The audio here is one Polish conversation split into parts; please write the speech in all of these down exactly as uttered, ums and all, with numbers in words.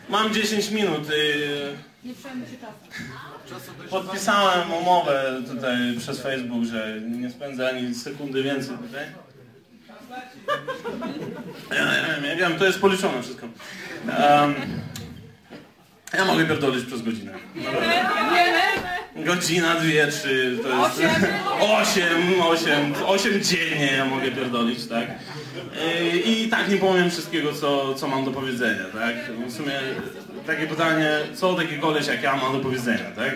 Mam dziesięć minut. Nie przejmuj się czasem. Podpisałem umowę tutaj przez Facebook, że nie spędzę ani sekundy więcej tutaj. Ja, ja, ja wiem, to jest policzone wszystko. Um, ja mogę pierdolić przez godzinę. Godzina, dwie, trzy, to jest... Osiem, osiem, osiem dziennie ja mogę pierdolić, tak? I, i tak nie powiem wszystkiego, co, co mam do powiedzenia, tak? W sumie takie pytanie, co taki koleś jak ja mam do powiedzenia, tak?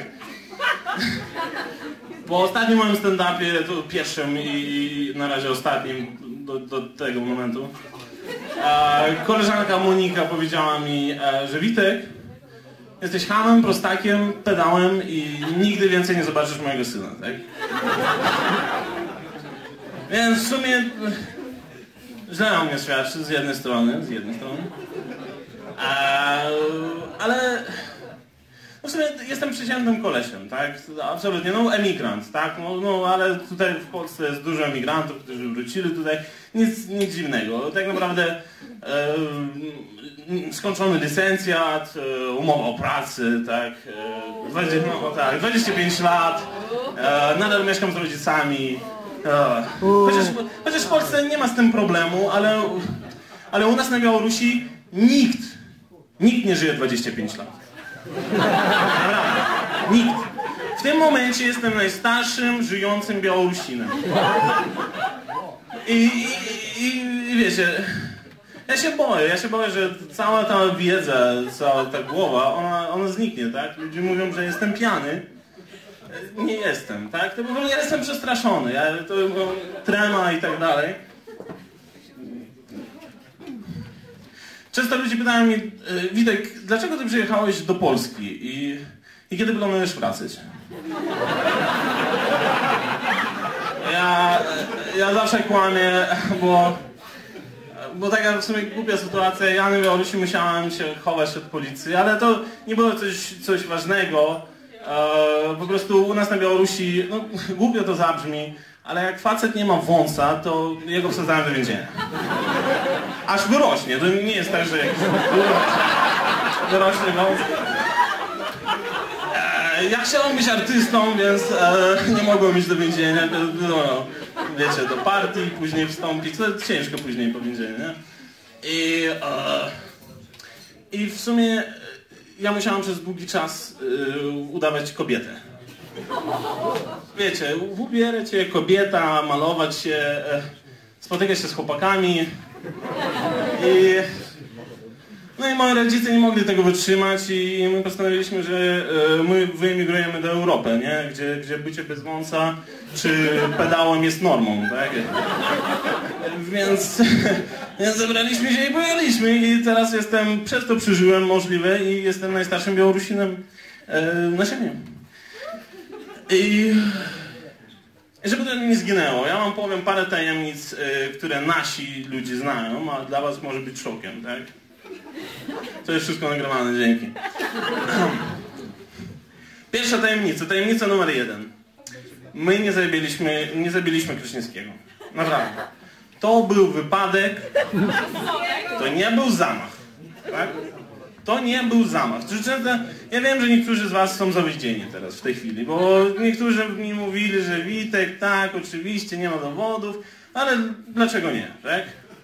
Po ostatnim moim stand-upie, to pierwszym i, i na razie ostatnim do, do tego momentu, e, koleżanka Monika powiedziała mi, e, że Witek, jesteś hamem, prostakiem, pedałem i nigdy więcej nie zobaczysz mojego syna, tak? Więc w sumie źle o mnie świadczy z jednej strony, z jednej strony. E, ale w sumie jestem przeciętnym kolesiem, tak? Absolutnie, no emigrant, tak? No, no ale tutaj w Polsce jest dużo emigrantów, którzy wrócili tutaj. Nic, nic dziwnego. Tak naprawdę e, skończony licencjat, e, umowa o pracy, tak? E, dwadzieścia, no, tak? dwadzieścia pięć lat, e, nadal mieszkam z rodzicami. E, chociaż, chociaż w Polsce nie ma z tym problemu, ale, ale u nas na Białorusi nikt, nikt nie żyje dwadzieścia pięć lat. Naprawdę. Nikt. W tym momencie jestem najstarszym żyjącym Białorusinem. I, i, i wiecie, ja się boję, ja się boję, że cała ta wiedza, cała ta głowa, ona, ona zniknie, tak? Ludzie mówią, że jestem pijany. Nie jestem, tak? To po prostu ja jestem przestraszony, ja, to trema i tak dalej. Często ludzie pytają mnie, Witek, dlaczego ty przyjechałeś do Polski i, i kiedy planujesz wracać? Ja, ja zawsze kłamię, bo, bo taka w sumie głupia sytuacja. Ja na Białorusi musiałem się chować od policji, ale to nie było coś, coś ważnego. E, po prostu u nas na Białorusi, no głupio to zabrzmi, ale jak facet nie ma wąsa, to jego wsadzają do więzienia. Aż wyrośnie, to nie jest tak, że jakiś wyrośnie wąs. E, ja chciałem być artystą, więc e, nie mogłem iść do więzienia. No, wiecie, do partii, później wstąpić. To ciężko później po więzieniu, nie? I, e, I w sumie ja musiałem przez długi czas e, udawać kobietę. Wiecie, ubierać się kobieta, malować się, e, spotykać się z chłopakami. I, no i moi rodzice nie mogli tego wytrzymać i my postanowiliśmy, że e, my wyemigrujemy do Europy, nie? Gdzie, gdzie bycie bez wąsa czy pedałem jest normą, tak? Więc, więc zebraliśmy się i pojechaliśmy i teraz jestem, przez to przeżyłem możliwe i jestem najstarszym Białorusinem e, na ziemi. I żeby to nie zginęło, ja wam powiem parę tajemnic, y, które nasi ludzie znają, a dla was może być szokiem, tak? To jest wszystko nagrywane, dzięki. Pierwsza tajemnica, tajemnica numer jeden. My nie zabiliśmy, nie zabiliśmy Kraśnickiego. Naprawdę. To był wypadek, to nie był zamach, tak? To nie był zamach. Ja wiem, że niektórzy z was są zawiedzieni teraz w tej chwili, bo niektórzy mi mówili, że Witek, tak, oczywiście, nie ma dowodów, ale dlaczego nie, tak?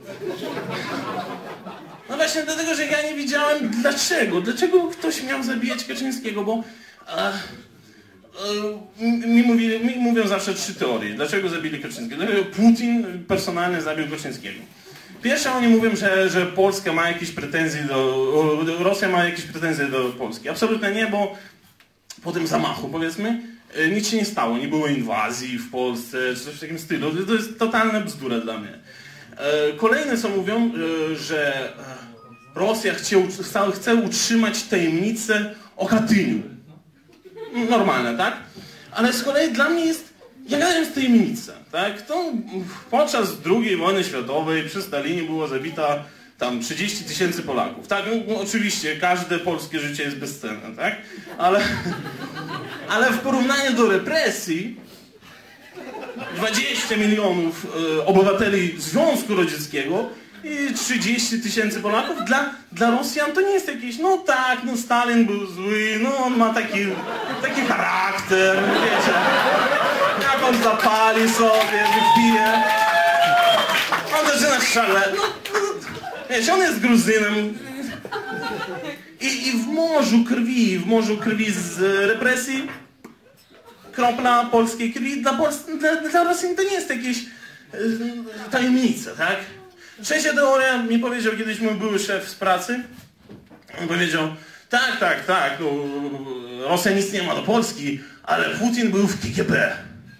No właśnie dlatego, że ja nie wiedziałem dlaczego. Dlaczego ktoś miał zabijać Kaczyńskiego, bo a, a, mi, mówili, mi mówią zawsze trzy teorie. Dlaczego zabili Kaczyńskiego? Dlaczego Putin personalnie zabił Kaczyńskiego? Pierwsze oni mówią, że, że Polska ma jakieś pretensje do... Rosja ma jakieś pretensje do Polski. Absolutnie nie, bo po tym zamachu, powiedzmy, nic się nie stało. Nie było inwazji w Polsce, czy coś w takim stylu. To jest totalna bzdura dla mnie. Kolejne co mówią, że Rosja chce, chce utrzymać tajemnicę o Katyniu. Normalne, tak? Ale z kolei dla mnie jest... Jaka jest tajemnica, tak? To podczas drugiej wojny światowej przy Stalinie było zabita tam trzydzieści tysięcy Polaków. Tak, no, oczywiście każde polskie życie jest bezcenne, tak? Ale, ale w porównaniu do represji dwadzieścia milionów e, obywateli Związku Radzieckiego i trzydzieści tysięcy Polaków. Dla, dla Rosjan to nie jest jakieś, no tak, no Stalin był zły, no on ma taki, taki charakter, wiecie. Jak on zapali sobie, wypije. On zaczyna strzelać. No, no, wiecie, on jest Gruzynem. I, I w morzu krwi, w morzu krwi z represji, kropla polskiej krwi dla, Pols dla, dla Rosjan to nie jest jakieś yy, tajemnica, tak? Trzecia teoria mi powiedział kiedyś mój były szef z pracy. On powiedział, tak, tak, tak, no, Rosja nic nie ma do Polski, ale Putin był w K G B.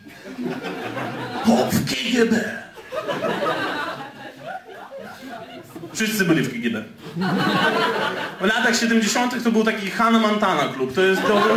O, w K G B. Wszyscy byli w K G B. W latach siedemdziesiątych to był taki Hannah Montana klub. To jest... To, był,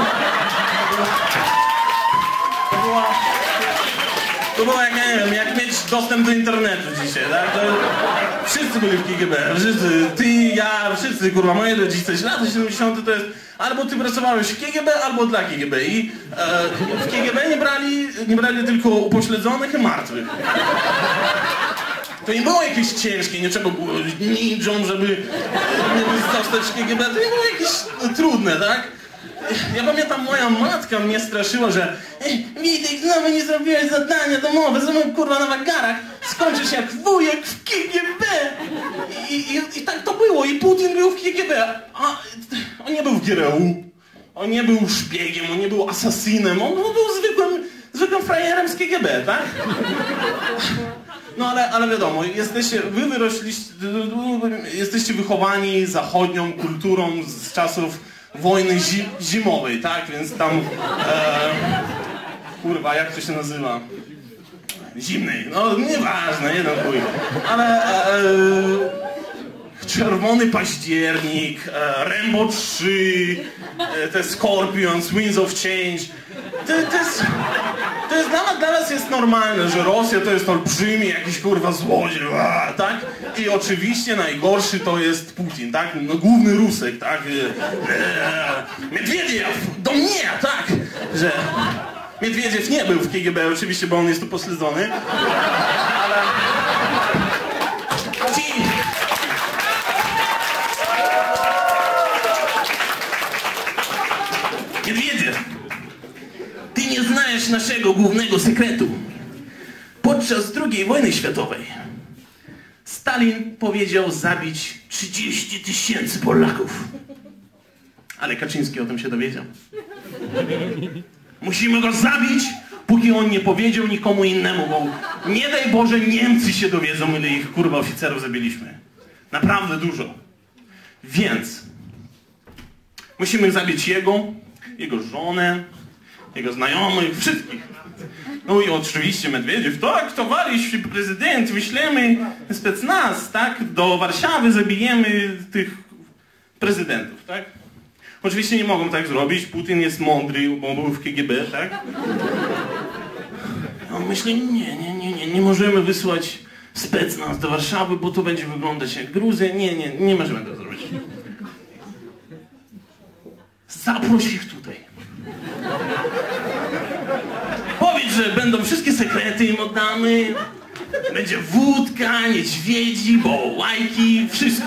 to była... To było jak, nie wiem, jak mieć dostęp do internetu dzisiaj, tak? To, wszyscy byli w K G B. Wszyscy, ty, ja, wszyscy, kurwa, moi rodzice. Lata siedemdziesiąte to jest... Albo ty pracowałeś w K G B, albo dla K G B. I e, w K G B nie brali, nie brali tylko upośledzonych i martwych. To nie było jakieś ciężkie, nie trzeba było ninją, żeby zostać w K G B. To nie było jakieś no, trudne, tak? Ja pamiętam, moja matka mnie straszyła, że ej, Witek, znowu nie zrobiłeś zadania domowe, znowu kurwa na wagarach, skończysz jak wujek w K G B. I, i, I tak to było, i Putin był w K G B. A, on nie był w G R U, on nie był szpiegiem, on nie był asasinem, on był zwykłym, zwykłym frajerem z K G B, tak? No ale, ale wiadomo, jesteście, wy wyrośliście, jesteście wychowani zachodnią kulturą z czasów wojny zi, zimowej, tak? Więc tam, e, kurwa, jak to się nazywa? Zimnej, no nieważne, jeden chuj. Ale e, Czerwony Październik, e, Rambo trzy, e, te Scorpions, Winds of Change, to, to jest... To jest dla, dla nas jest normalne, że Rosja to jest olbrzymi jakiś kurwa złodziej, a, tak? I oczywiście najgorszy to jest Putin, tak? No, główny Rusek, tak? E, Miedwiediew, do mnie, tak? Że Miedwiediew nie był w K G B oczywiście, bo on jest tu pośledzony, ale... Ci... Miedwiediew! Ty nie znajesz naszego głównego sekretu. Podczas drugiej wojny światowej Stalin powiedział zabić trzydzieści tysięcy Polaków. Ale Kaczyński o tym się dowiedział. Musimy go zabić, póki on nie powiedział nikomu innemu, bo nie daj Boże Niemcy się dowiedzą, ile ich kurwa oficerów zabiliśmy. Naprawdę dużo. Więc musimy zabić jego, jego żonę, jego znajomych, wszystkich. No i oczywiście Medwiediew, tak, towarzysz prezydent, wyślemy specnaz, tak, do Warszawy zabijemy tych prezydentów, tak. Oczywiście nie mogą tak zrobić, Putin jest mądry, bo był w K G B, tak. No myślę, nie, nie, nie, nie, nie możemy wysłać specnaz do Warszawy, bo to będzie wyglądać jak Gruzja, nie, nie, nie możemy tego zrobić. Zaproś ich tutaj. Powiedz, że będą wszystkie sekrety im oddamy. Będzie wódka, niedźwiedzi, bołajki, wszystko.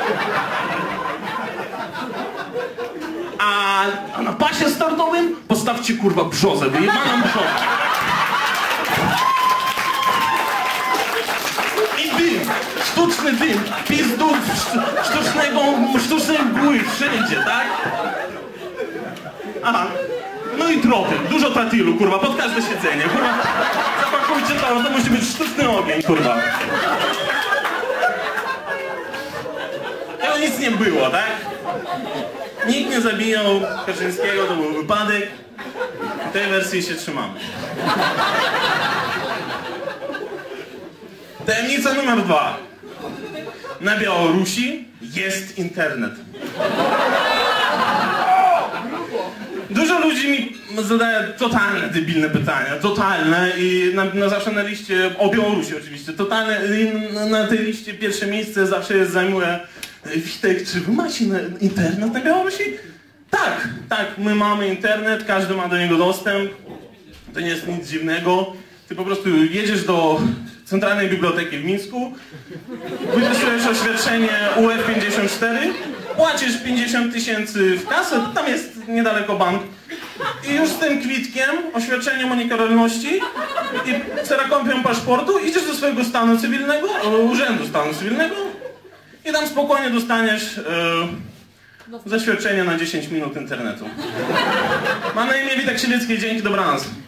A, a na pasie startowym postawcie kurwa brzozę, wyjebaną brzozę. I dym, sztuczny dym, pizdów sztucznego, sztucznej mgły wszędzie, tak? Aha. No i tropy, dużo tatylu, kurwa, pod każde siedzenie, kurwa. Zapakujcie to, to musi być sztuczny ogień, kurwa. Tego nic nie było, tak? Nikt nie zabijał Kaczyńskiego, to był wypadek. Tej wersji się trzymamy. Tajemnica numer dwa. Na Białorusi jest internet. Dużo ludzi mi zadaje totalne debilne pytania, totalne i na, na zawsze na liście, o Białorusi oczywiście, totalne, na, na tej liście pierwsze miejsce zawsze jest, zajmuje Witek, czy wy macie na, internet na Białorusi? Tak, tak, my mamy internet, każdy ma do niego dostęp, to nie jest nic dziwnego, ty po prostu jedziesz do Centralnej Biblioteki w Mińsku, wypisujesz oświadczenie U F pięćdziesiąt cztery, płacisz pięćdziesiąt tysięcy w kasę, tam jest niedaleko bank, i już z tym kwitkiem, oświadczeniem o niekaralności i kserokopią paszportu idziesz do swojego stanu cywilnego, urzędu stanu cywilnego i tam spokojnie dostaniesz e, zaświadczenie na dziesięć minut internetu. Mam na imię Witek Sielicki, dzięki, dobranoc.